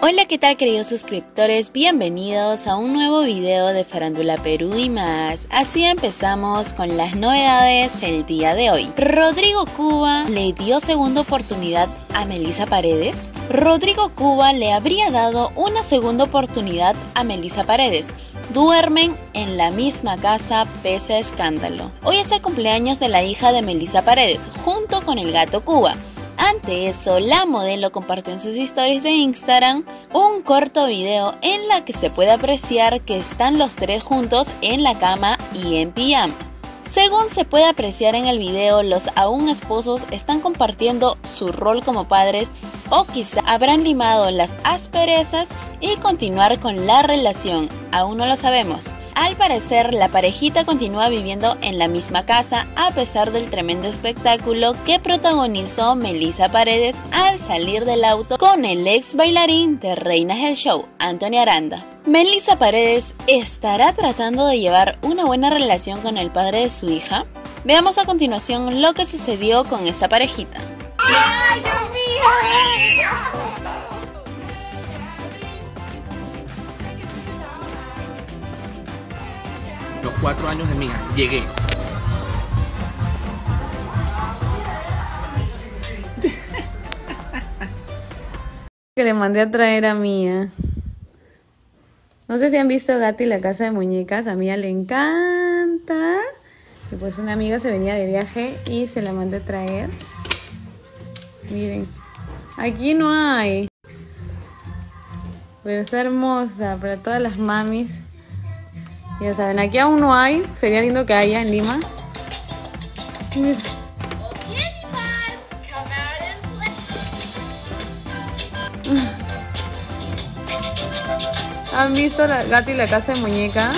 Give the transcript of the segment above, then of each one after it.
Hola, ¿qué tal, queridos suscriptores? Bienvenidos a un nuevo video de Farándula Perú y más. Así empezamos con las novedades el día de hoy. Rodrigo Cuba le dio segunda oportunidad a Melissa Paredes. Rodrigo Cuba le habría dado una segunda oportunidad a Melissa Paredes. Duermen en la misma casa pese a escándalo. Hoy es el cumpleaños de la hija de Melissa Paredes, junto con el gato Cuba. Ante eso, la modelo compartió en sus stories de Instagram un corto video en la que se puede apreciar que están los tres juntos en la cama y en pijama. Según se puede apreciar en el video, los aún esposos están compartiendo su rol como padres o quizá habrán limado las asperezas y continuar con la relación, aún no lo sabemos. Al parecer, la parejita continúa viviendo en la misma casa a pesar del tremendo espectáculo que protagonizó Melissa Paredes al salir del auto con el ex bailarín de Reinas del Show, Anthony Aranda. Melissa Paredes estará tratando de llevar una buena relación con el padre de su hija. Veamos a continuación lo que sucedió con esa parejita. ¡Ay, Dios mío! Los 4 años de mi hija, llegué. Que le mandé a traer a Mía. No sé si han visto Gato y la casa de muñecas. A Mía le encanta. Y pues una amiga se venía de viaje y se la mandé a traer. Miren, aquí no hay, pero está hermosa para todas las mamis. Ya saben, aquí aún no hay. Sería lindo que haya en Lima. Miren. ¿Han visto la Gato y la casa de muñecas?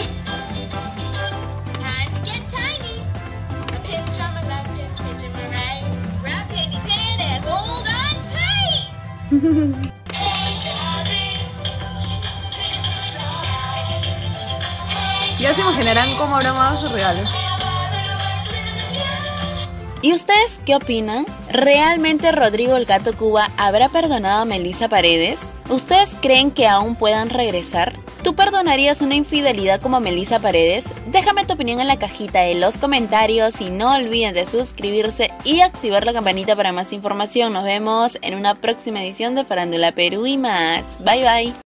Ya se imaginarán cómo habrán dado sus regalos. ¿Y ustedes qué opinan? ¿Realmente Rodrigo el gato Cuba habrá perdonado a Melissa Paredes? ¿Ustedes creen que aún puedan regresar? ¿Tú perdonarías una infidelidad como Melissa Paredes? Déjame tu opinión en la cajita de los comentarios y no olviden de suscribirse y activar la campanita para más información. Nos vemos en una próxima edición de Farándula Perú y más. Bye bye.